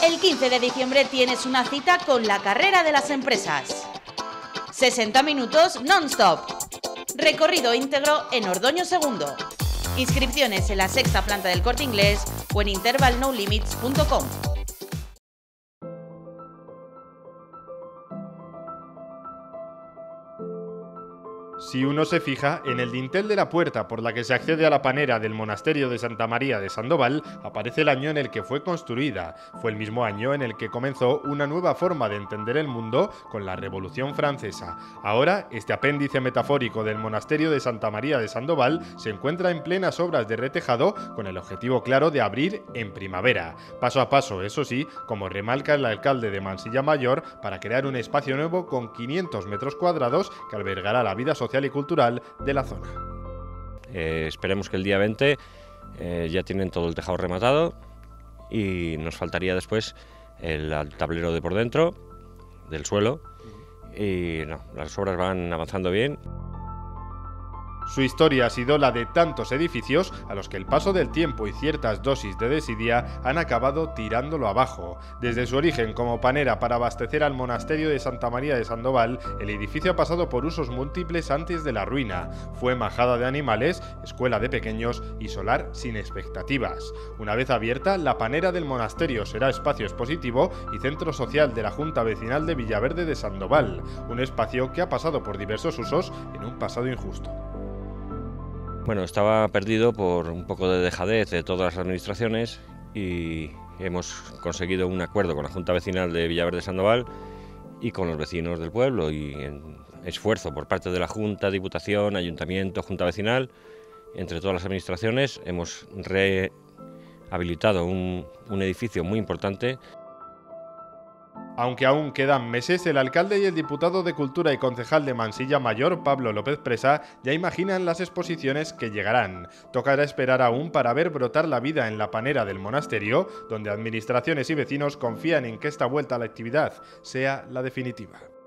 El 15 de diciembre tienes una cita con la carrera de las empresas. 60 minutos non-stop. Recorrido íntegro en Ordoño II. Inscripciones en la sexta planta del Corte Inglés o en intervalnolimits.com. Si uno se fija, en el dintel de la puerta por la que se accede a la panera del monasterio de Santa María de Sandoval aparece el año en el que fue construida. Fue el mismo año en el que comenzó una nueva forma de entender el mundo con la Revolución Francesa. Ahora, este apéndice metafórico del monasterio de Santa María de Sandoval se encuentra en plenas obras de retejado con el objetivo claro de abrir en primavera. Paso a paso, eso sí, como remarca el alcalde de Mansilla Mayor, para crear un espacio nuevo con 500 metros cuadrados que albergará la vida social y cultural de la zona. Esperemos que el día 20 ya tienen todo el tejado rematado y nos faltaría después el tablero de por dentro, del suelo, y no, las obras van avanzando bien. Su historia ha sido la de tantos edificios a los que el paso del tiempo y ciertas dosis de desidia han acabado tirándolo abajo. Desde su origen como panera para abastecer al monasterio de Santa María de Sandoval, el edificio ha pasado por usos múltiples antes de la ruina. Fue majada de animales, escuela de pequeños y solar sin expectativas. Una vez abierta, la panera del monasterio será espacio expositivo y centro social de la Junta Vecinal de Villaverde de Sandoval, un espacio que ha pasado por diversos usos en un pasado injusto. Bueno, estaba perdido por un poco de dejadez de todas las administraciones y hemos conseguido un acuerdo con la Junta Vecinal de Villaverde de Sandoval y con los vecinos del pueblo, y en esfuerzo por parte de la Junta, Diputación, Ayuntamiento, Junta Vecinal, entre todas las administraciones, hemos rehabilitado un edificio muy importante. Aunque aún quedan meses, el alcalde y el diputado de Cultura y concejal de Mansilla Mayor, Pablo López Presa, ya imaginan las exposiciones que llegarán. Tocará esperar aún para ver brotar la vida en la panera del monasterio, donde administraciones y vecinos confían en que esta vuelta a la actividad sea la definitiva.